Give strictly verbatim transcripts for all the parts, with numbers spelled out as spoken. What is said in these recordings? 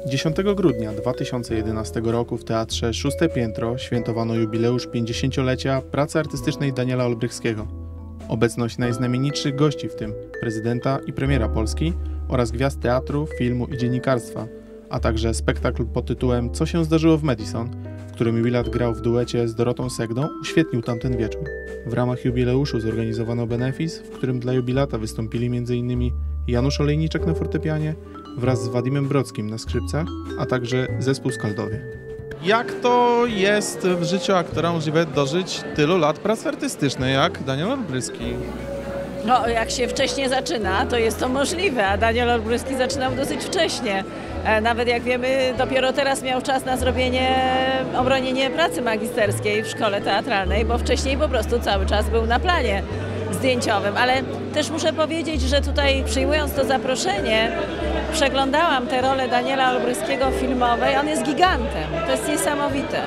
dziesiątego grudnia dwa tysiące jedenastego roku w Teatrze Szóste Piętro świętowano jubileusz pięćdziesięciolecia pracy artystycznej Daniela Olbrychskiego. Obecność najznamienitszych gości, w tym prezydenta i premiera Polski oraz gwiazd teatru, filmu i dziennikarstwa, a także spektakl pod tytułem Co się zdarzyło w Madison, w którym jubilat grał w duecie z Dorotą Segdą, uświetnił tamten wieczór. W ramach jubileuszu zorganizowano benefis, w którym dla jubilata wystąpili m in Janusz Olejniczak na fortepianie wraz z Wadimem Brodskim na skrzypcach, a także zespół Skaldowie. Jak to jest w życiu aktora możliwe dożyć tylu lat pracy artystycznej jak Daniel Olbryski? No, jak się wcześniej zaczyna, to jest to możliwe, a Daniel Olbryski zaczynał dosyć wcześnie. Nawet jak wiemy, dopiero teraz miał czas na zrobienie, obronienie pracy magisterskiej w szkole teatralnej, bo wcześniej po prostu cały czas był na planie zdjęciowym. Ale też muszę powiedzieć, że tutaj przyjmując to zaproszenie, przeglądałam tę rolę Daniela Olbryskiego filmowej. On jest gigantem, to jest niesamowite.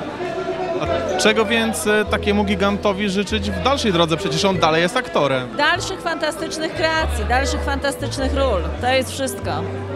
A czego więc takiemu gigantowi życzyć w dalszej drodze? Przecież on dalej jest aktorem. Dalszych fantastycznych kreacji, dalszych fantastycznych ról. To jest wszystko.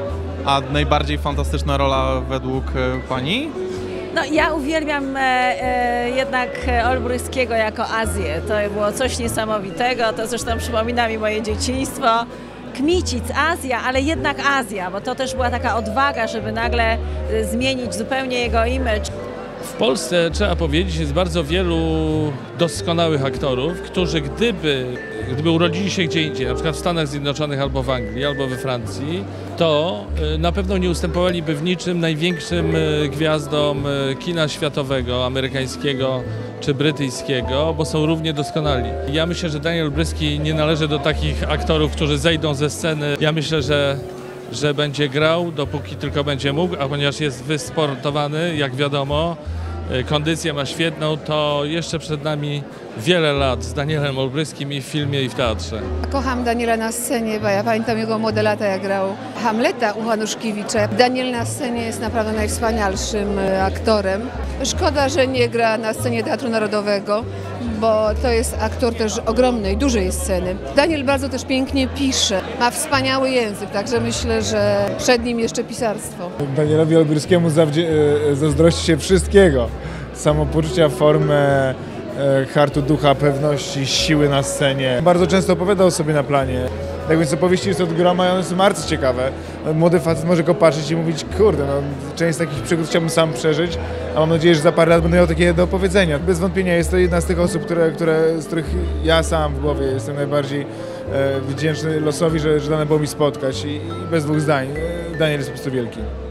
A najbardziej fantastyczna rola według pani? No, ja uwielbiam e, e, jednak Olbryskiego jako Azję. To było coś niesamowitego, to zresztą przypomina mi moje dzieciństwo. Kmicic, Azja, ale jednak Azja, bo to też była taka odwaga, żeby nagle zmienić zupełnie jego image. W Polsce, trzeba powiedzieć, jest bardzo wielu doskonałych aktorów, którzy gdyby, gdyby urodzili się gdzie indziej, na przykład w Stanach Zjednoczonych albo w Anglii, albo we Francji, to na pewno nie ustępowaliby w niczym największym gwiazdom kina światowego, amerykańskiego czy brytyjskiego, bo są równie doskonali. Ja myślę, że Daniel Olbryski nie należy do takich aktorów, którzy zejdą ze sceny. Ja myślę, że że będzie grał, dopóki tylko będzie mógł, a ponieważ jest wysportowany, jak wiadomo, kondycję ma świetną, to jeszcze przed nami wiele lat z Danielem Olbryskim i w filmie, i w teatrze. Kocham Daniela na scenie, bo ja pamiętam jego młode lata, jak grał Hamleta u Hanuszkiewicza. Daniel na scenie jest naprawdę najwspanialszym aktorem. Szkoda, że nie gra na scenie Teatru Narodowego, bo to jest aktor też ogromnej, dużej sceny. Daniel bardzo też pięknie pisze, ma wspaniały język, także myślę, że przed nim jeszcze pisarstwo. Danielowi Olbryskiemu zazdrości się wszystkiego. Samopoczucia, formę, hartu ducha, pewności, siły na scenie. Bardzo często opowiadał sobie na planie. Tak więc opowieści jest od groma i one są bardzo ciekawe. Młody facet może go patrzeć i mówić, kurde, no, część z takich przygód chciałbym sam przeżyć, a mam nadzieję, że za parę lat będę miał takie do opowiedzenia. Bez wątpienia jest to jedna z tych osób, które, które, z których ja sam w głowie jestem najbardziej e, wdzięczny losowi, że, że dane było mi spotkać i, i bez dwóch zdań. Daniel jest po prostu wielki.